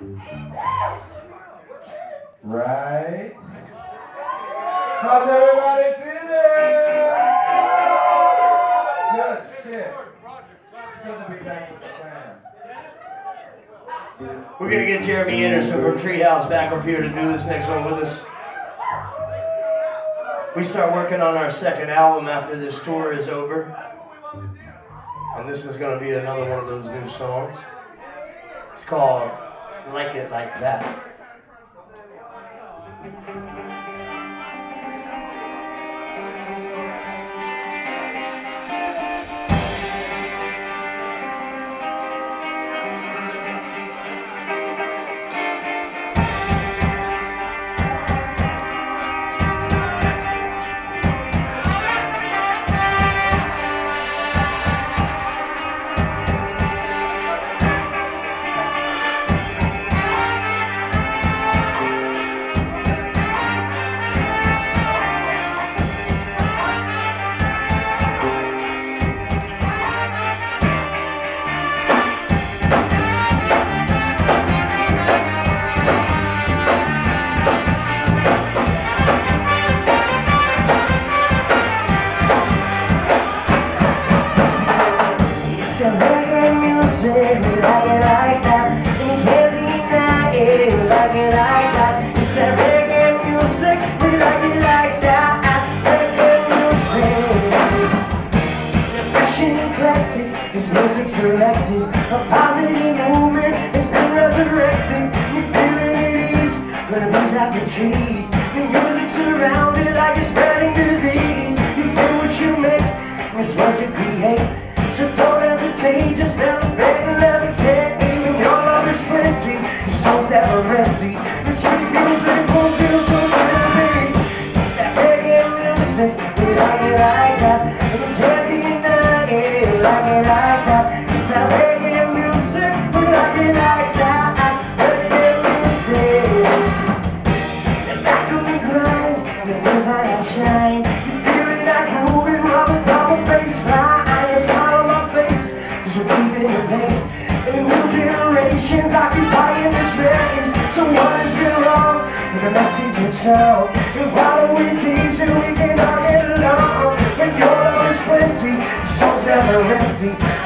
Right. How's everybody feeling? Good shit. It's good to be back with the fam. We're gonna get Jeremy Anderson from Treehouse back up here to do this next one with us. We start working on our second album after this tour is over. And this is gonna be another one of those new songs. It's called Like It Like That. Never empty.